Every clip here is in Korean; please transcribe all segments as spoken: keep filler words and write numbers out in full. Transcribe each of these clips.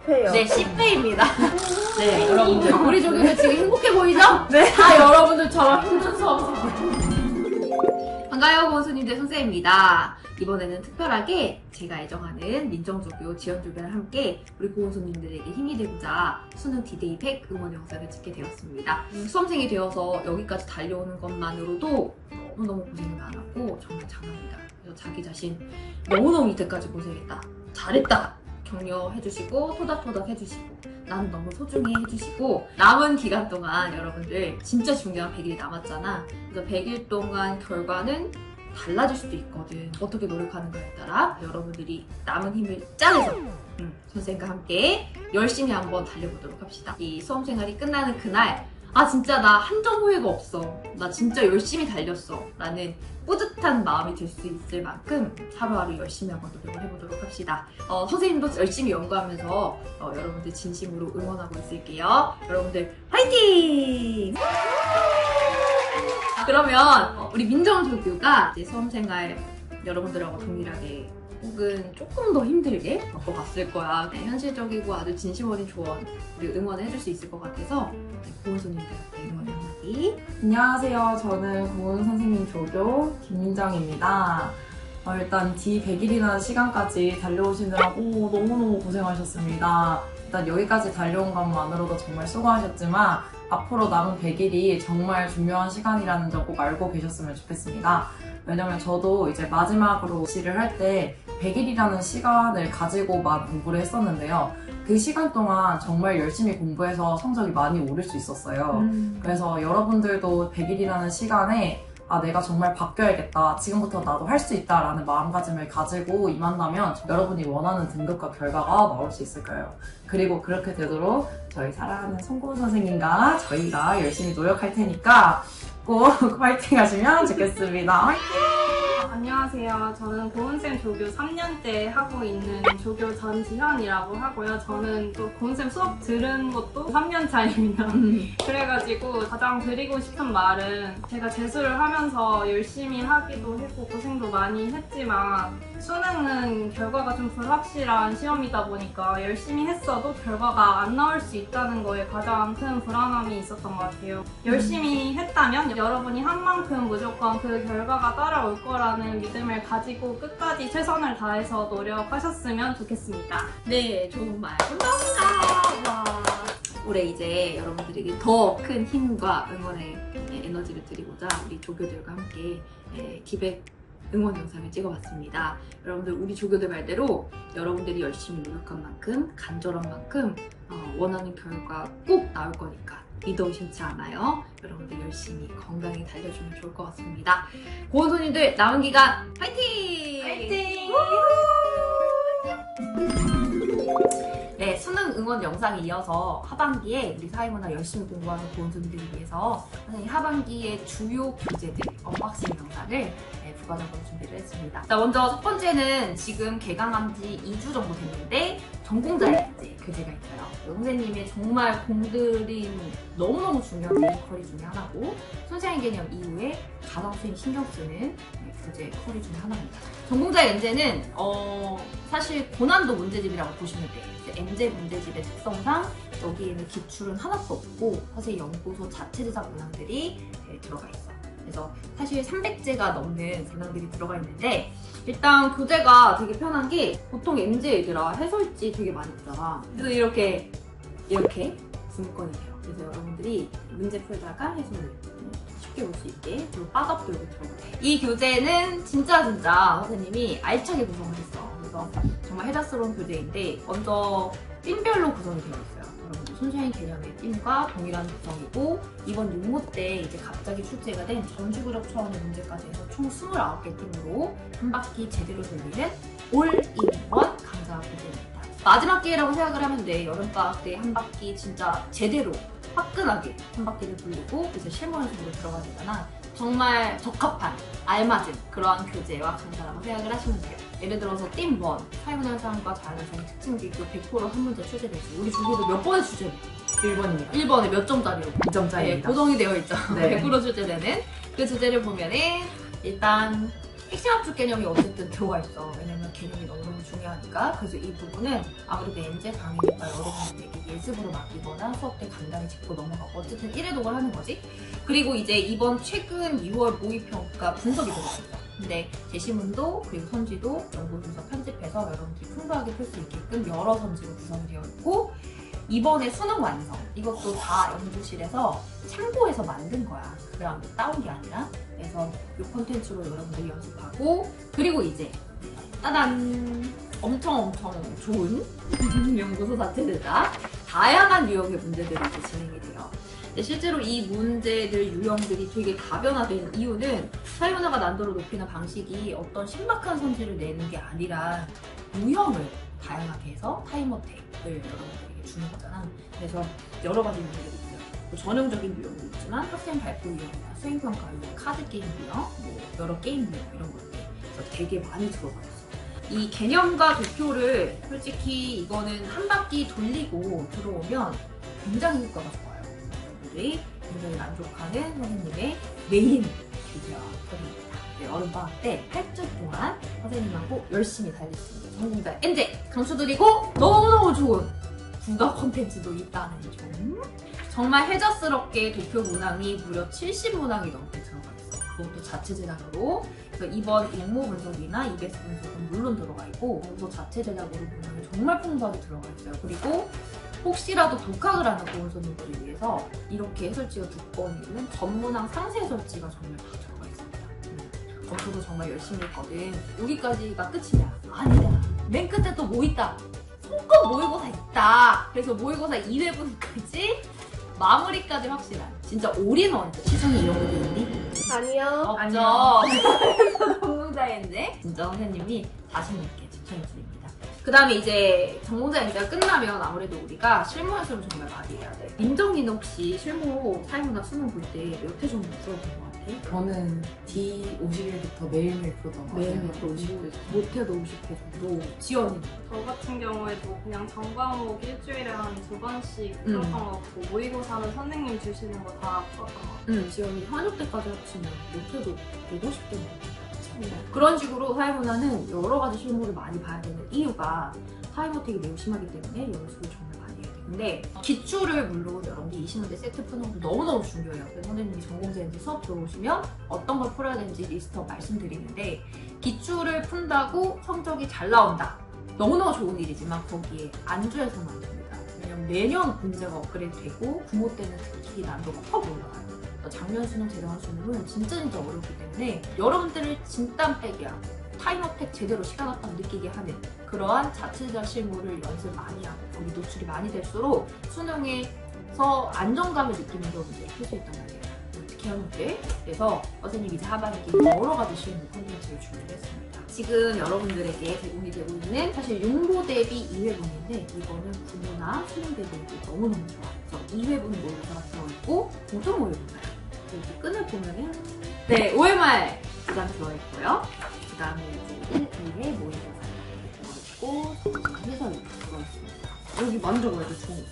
회요. 네, 십 회입니다. 네, 여러분들. 우리 조교들 지금 행복해 보이죠? 네. 다 여러분들처럼 힘든 수험생. 반가워요, 고은수님들 선생입니다. 이번에는 특별하게 제가 애정하는 민정조교, 지연조교랑 함께 우리 고은수님들에게 힘이 되고자 수능 디데이 백 응원 영상을 찍게 되었습니다. 음, 수험생이 되어서 여기까지 달려오는 것만으로도 너무너무 고생이 많았고 정말 장합니다. 그래서 자기 자신 너무너무 이때까지 고생했다, 잘했다 격려해주시고 토닥토닥 해주시고 나는 너무 소중히 해주시고 남은 기간 동안 여러분들 진짜 중요한 백 일이 남았잖아. 그래서 백 일 동안 결과는 달라질 수도 있거든. 어떻게 노력하는가에 따라 여러분들이 남은 힘을 짜내서 음, 선생님과 함께 열심히 한번 달려보도록 합시다. 이 수험생활이 끝나는 그날 아 진짜 나 한 점 후회가 없어, 나 진짜 열심히 달렸어 라는 뿌듯한 마음이 들 수 있을 만큼 하루하루 열심히 한번 노력을 해보도록 합시다. 어, 선생님도 열심히 연구하면서 어, 여러분들 진심으로 응원하고 있을게요. 여러분들 화이팅! 그러면 어, 우리 민정조교가 이제 수험생활 여러분들하고 동일하게 혹은 조금 더 힘들게 겪어갔을 거야. 네, 현실적이고 아주 진심 어린 조언, 그리고 응원을 해줄 수 있을 것 같아서 네, 고은수님들한테 응원의 한마디. 안녕하세요. 저는 고은 선생님 조교 김민정입니다. 어, 일단 디 백 일이라는 시간까지 달려오시느라고 너무너무 고생하셨습니다. 일단 여기까지 달려온 것만으로도 정말 수고하셨지만 앞으로 남은 백 일이 정말 중요한 시간이라는 점 꼭 알고 계셨으면 좋겠습니다. 왜냐면 저도 이제 마지막으로 입시를 할 때 백 일이라는 시간을 가지고만 공부를 했었는데요. 그 시간 동안 정말 열심히 공부해서 성적이 많이 오를 수 있었어요. 음. 그래서 여러분들도 백 일이라는 시간에 아 내가 정말 바뀌어야겠다, 지금부터 나도 할 수 있다 라는 마음가짐을 가지고 임한다면 여러분이 원하는 등급과 결과가 나올 수 있을 거예요. 그리고 그렇게 되도록 저희 사랑하는 송고은 선생님과 저희가 열심히 노력할 테니까 꼭 화이팅 하시면 좋겠습니다. 화이팅! 안녕하세요. 저는 고은쌤 조교 삼 년째 하고 있는 조교 전지현이라고 하고요. 저는 또 고은쌤 수업 들은 것도 삼 년 차입니다. 그래가지고 가장 드리고 싶은 말은 제가 재수를 하면서 열심히 하기도 했고 고생도 많이 했지만 수능은 결과가 좀 불확실한 시험이다 보니까 열심히 했어도 결과가 안 나올 수 있다는 거에 가장 큰 불안함이 있었던 것 같아요. 열심히 했다면 여러분이 한 만큼 무조건 그 결과가 따라올 거라는 믿음을 가지고 끝까지 최선을 다해서 노력하셨으면 좋겠습니다. 네, 좋은 말 감사합니다. 와. 올해 이제 여러분들에게 더 큰 힘과 응원의 에너지를 드리고자 우리 조교들과 함께 디백 응원 영상을 찍어봤습니다. 여러분들 우리 조교들 말대로 여러분들이 열심히 노력한 만큼 간절한 만큼 어, 원하는 결과 꼭 나올 거니까 믿어 의심치 않아요. 여러분들 열심히 건강히 달려주면 좋을 것 같습니다. 고은손님들 남은 기간 화이팅! 화이팅! 네, 수능 응원 영상에 이어서 하반기에 우리 사회문화 열심히 공부하는 고은손님들을 위해서 하반기의 주요 교재들 언박싱 영상을 네, 부가적으로 준비를 했습니다. 자, 먼저 첫 번째는 지금 개강한 지 이 주 정도 됐는데 전공자의 이제 교재가 있어요. 선생님의 정말 공들인 너무너무 중요한 메인 커리 중에 하나고 손사인 개념 이후에 가상 수행 신경 쓰는 교재 커리 중에 하나입니다. 전공자의 연재는 어, 사실 고난도 문제집이라고 보시면 돼요. 엠제 문제집의 특성상 여기에는 기출은 하나도 없고 사실 연구소 자체 제작 문항들이 네, 들어가 있어. 그래서 사실 삼백 제가 넘는 문항들이 들어가 있는데 일단 교재가 되게 편한 게 보통 엠제 얘들아 해설지 되게 많이 있잖아. 그래서 이렇게 이렇게 분권이 돼요. 그래서 여러분들이 문제 풀다가 해설을 쉽게 볼 수 있게 그리고 빠덕도 여기 들어가요. 이 교재는 진짜 진짜 선생님이 알차게 구성을 했어. 그래서 정말 해자스러운 교재인데 먼저 삔별로 구성이 되어 있어요. 여러분들 손샤인 개념의 삔과 동일한 구성이고 이번 육모 때 이제 갑자기 출제가 된 전주구적 차원의 문제까지 해서 총 스물아홉 개 삔으로 한 바퀴 제대로 돌리는 올인원 강좌 교재입니다. 마지막 기회라고 생각을 하면 돼. 여름방학 때 한 바퀴 진짜 제대로 화끈하게 한 바퀴를 돌리고 이제 실무 연습으로 들어가야 되잖아. 정말 적합한, 알맞은 그러한 교재와 강좌라고 생각을 하시면 돼요. 예를 들어서 띵 일, 사회문화사랑과 자연현상의 특징 비교 백 퍼센트 한 문제 출제됐어요. 우리 조교도 몇 번에 출제돼요? 일 번입니다. 일 번에 몇 점짜리로? 이 점짜리입니다. 네, 고정이 되어 있죠. 네. 백 퍼센트 출제되는 그 주제를 보면은 일단 핵심 압축 개념이 어쨌든 들어가 있어. 왜냐면 개념이 너무너무 중요하니까. 중요하니까. 그래서 이 부분은 아무래도 엔제 강의니까 여러분들에게 예습으로 맡기거나 수업 때 간단히 짚고 넘어가고 어쨌든 일 회 독을 하는 거지. 그리고 이제 이번 최근 유월 모의평가 분석이 들어갔어요. 근데 제시문도 그리고 선지도 연구 분석 편집해서 여러분들이 풍부하게 풀 수 있게끔 여러 선지로 구성되어 있고, 이번에 수능 완성 이것도 다 연구실에서 참고해서 만든 거야. 그냥 따온 게 아니라. 그래서 이 콘텐츠로 여러분들이 연습하고, 그리고 이제 따단 엄청 엄청 좋은 연구소 자체들과 다양한 유형의 문제들이 이제 진행이 돼요. 근데 실제로 이 문제들 유형들이 되게 다변화된 이유는 사회문화가 난도를 높이는 방식이 어떤 신박한 선지를 내는 게 아니라 유형을 다양하게 해서 타임어택을 여러분들에게 주는 거잖아. 그래서 여러 가지 유형들이 있어요. 뭐 전형적인 유형도 있지만 학생 발표 유형이나 수행평가 유형, 카드 게임 유형, 뭐 여러 게임 유형 이런 것들. 그래서 되게 많이 들어가 있어. 이 개념과 도표를 솔직히 이거는 한 바퀴 돌리고 들어오면 굉장히 효과가 좋아요. 여러분들이 굉장히 만족하는 선생님의 메인 교재와 서류입니다. 네, 여름방학 때 팔 주 동안 선생님하고 열심히 달릴 수 있는 전공자 엔제 강추드리고 너무너무 좋은 국어 콘텐츠도 있다는 점. 정말 해저스럽게 도표 문항이 무려 칠십 문항이 넘게 들어가 있어. 그것도 자체 제작으로. 그래서 이번 응모 분석이나 이비에스 분석은 물론 들어가 있고, 또 자체 제작으로 문항이 정말 풍부하게 들어가 있어요. 그리고 혹시라도 독학을 하는 보훈손님들을 위해서 이렇게 해설지가 두꺼운 이유는 전문항 상세 해설지가 정말 다 들어가 있습니다. 음, 검토도 정말 열심히 했거든. 여기까지가 끝이냐? 아니다. 맨 끝에 또 뭐 있다? 성과 모의고사 있다. 그래서 모의고사 이 회분까지 마무리까지 확실한 진짜 올인원. 시선이 이런 것도 있니? 아니요. 없죠. 전공자인데 진짜 선생님이 자신 있게 추천해드립니다. 그 다음에 이제 전공자 연대가 끝나면 아무래도 우리가 실무 연습을 정말 많이 해야 돼. 민정이는 혹시 실무 사회문화 수능 볼 때 몇 회 정도 풀어본 것 같아? 저는 디 오십 일부터 매일매일 풀었던 것 같아요. 매일부터 오십 회, 못해도 오십 회 정도. 지연이는? 저 같은 경우에도 그냥 전 과목 일주일에 한 두 번씩 음. 풀었던 것 같고, 모의고사는 선생님 주시는 거 다 풀었던 것 같아요. 응, 지연이 한여 때까지 합치면 못해도 백오십 개 정도. 그런 식으로 사회문화는 여러 가지 실무를 많이 봐야 되는 이유가 타임어택이 매우 심하기 때문에 연습을 정말 많이 해야 되는데, 기출을 물론 여러분들이 이십 문제 세트 푸는 것도 너무너무 중요해요. 그래서 선생님이 전공자인지 수업 들어오시면 어떤 걸 풀어야 되는지 리스트업 말씀드리는데, 기출을 푼다고 성적이 잘 나온다. 너무너무 좋은 일이지만 거기에 안주해서는 안 됩니다. 왜냐면 매년 문제가 업그레이드 되고 구모 때는 특히 난도가 확 올라가요. 작년 수능, 재작년 수능은 진짜 진짜 어렵기 때문에 여러분들을 진땀 빼기 하고 타임어택 제대로 시간 없다고 느끼게 하는 그러한 자체적 실무를 연습 많이 하고 거기 노출이 많이 될수록 수능에서 안정감을 느끼는 경우들이 풀 수 있단 말이에요. 어떻게 하면 돼? 그래서 선생님이 이제 하반기 여러 가지 실무 콘텐츠를 준비를 했습니다. 지금 여러분들에게 제공이 되고 있는 사실 융보 대비 이 회분인데, 이거는 구모나 수능 대비도 너무너무 좋아요. 그래서 이 회분 모의고사가 들어있고 보조 모의고사예요. 여기 끈을 보면은 네, 오엠알 두 장 들어있고요. 그 다음에 이제 일, 이 회 모의고사 들어있고 해설이 들어있습니다. 여기 만져봐야 돼, 좋은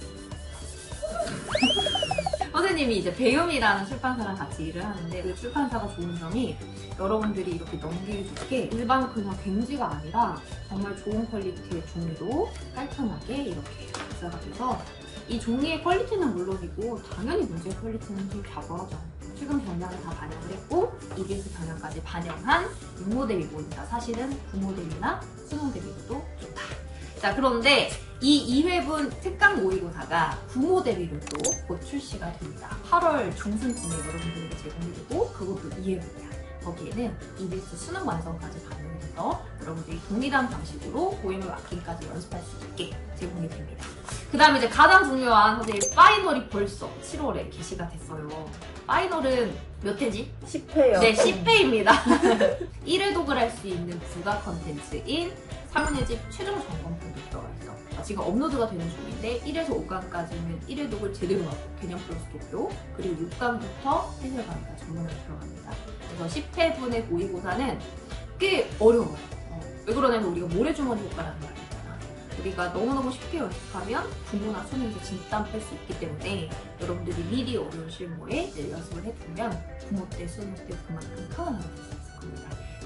선생님이 이제 배움이라는 출판사랑 같이 일을 하는데, 그 출판사가 좋은 점이 여러분들이 이렇게 넘기기 좋게 일반 그냥 갱지가 아니라 정말 좋은 퀄리티의 종이로 깔끔하게 이렇게 작사가 돼서, 이 종이의 퀄리티는 물론이고 당연히 문제의 퀄리티는 좀 좌우하죠. 최근 변량을 다 반영을 했고 이비에스 변량까지 반영한 육모 대비본이다. 사실은 구모 대비나 수능 대비도 좋다. 자, 그런데 이 이 회분 특강 모의고사가 구모 대비로 또 곧 출시가 됩니다. 팔월 중순쯤에 여러분들에게 제공이 되고, 그것도 이 회분이야. 거기에는 이비에스 수능 완성까지 반영이 돼서 여러분들이 동일한 방식으로 고임을 맡기기까지 연습할 수 있게 제공이 됩니다. 그 다음에 이제 가장 중요한 선생님 파이널이 벌써 칠월에 개시가 됐어요. 파이널은 몇 회지? 십 회요. 네, 십 회입니다. 일 회 독을 할 수 있는 부가 컨텐츠인 삼 회 집 최종 점검편도 들어가 있어. 지금 업로드가 되는 중인데 일 회에서 오 강까지는 일 회 독을 제대로 하고 개념 플러스 도표, 그리고 육 강부터 해설 강의가 전문으로 들어갑니다. 그래서 십 회분의 모의고사는 꽤 어려워요. 어, 왜 그러냐면 우리가 모래주머니 효과라는 말이 있잖아. 우리가 너무너무 쉽게 연습하면 구모나 수능에서 진땀 뺄 수 있기 때문에 여러분들이 미리 어려운 실무에 이제 연습을 해두면 구모 때, 수능 때 그만큼 편안하게 될 수 있을 겁니다.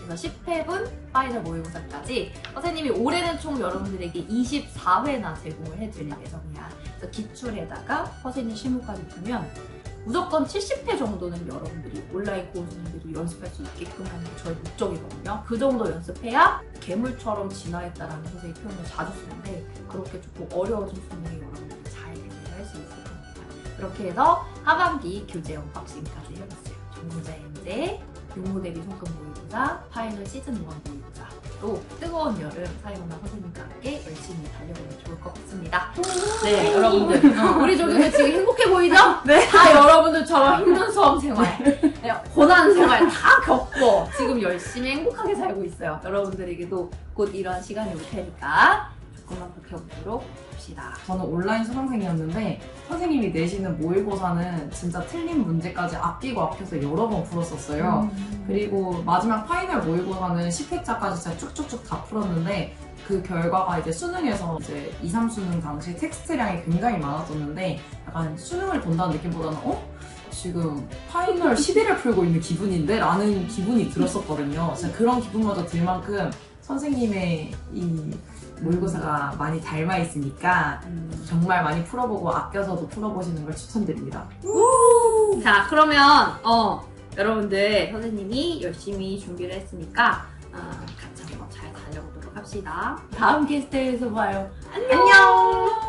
그래서 십 회분 파이널 모의고사까지 선생님이 올해는 총 여러분들에게 이십사 회나 제공을 해드릴 예정이야. 그래서 기출에다가 선생님 실무까지 두면 무조건 칠십 회 정도는 여러분들이 온라인 고은수님들도 연습할 수 있게끔 하는 게 저희 목적이거든요. 그 정도 연습해야 괴물처럼 진화했다라는 선생님 표현을 자주 쓰는데 그렇게 조금 어려워진 수능에 여러분들이 잘 대비할 수 있을 겁니다. 그렇게 해서 하반기 교재 언박싱까지 해봤어요. 전문자 엔제, 용모대비 손금 모의고사, 파이널 시즌 일 모의고사. 또 뜨거운 여름 사회문화 선생님과 함께 열심히 달려보면 좋을 것 같습니다. 네, 여러분들. 어, 우리 조교들 지금 행복해 보이죠? 네. 다 여러분들처럼 힘든 수험 생활, 네, 고난 생활 다 겪고 지금 열심히 행복하게 살고 있어요. 여러분들에게도 곧 이런 시간이 올 테니까 조금만 버텨보도록 합시다. 저는 온라인 수강생이었는데 선생님이 내시는 모의고사는 진짜 틀린 문제까지 아끼고 아껴서 여러 번 풀었었어요. 음. 그리고 마지막 파이널 모의고사는 십 회차까지 진짜 쭉쭉쭉 다 풀었는데 그 결과가 이제 수능에서 이제 이, 삼 수능 당시 텍스트량이 굉장히 많았었는데 약간 수능을 본다는 느낌보다는 어? 지금 파이널 십 일을 풀고 있는 기분인데? 라는 기분이 들었었거든요. 진짜 그런 기분마저 들 만큼 선생님의 이 모의고사가 많이 닮아 있으니까 음. 정말 많이 풀어보고 아껴서도 풀어보시는 걸 추천드립니다. 자, 그러면 어 여러분들 선생님이 열심히 준비를 했으니까 어, 같이 한번 잘 달려보도록 합시다. 다음 게스트에서 봐요. 안녕! 안녕!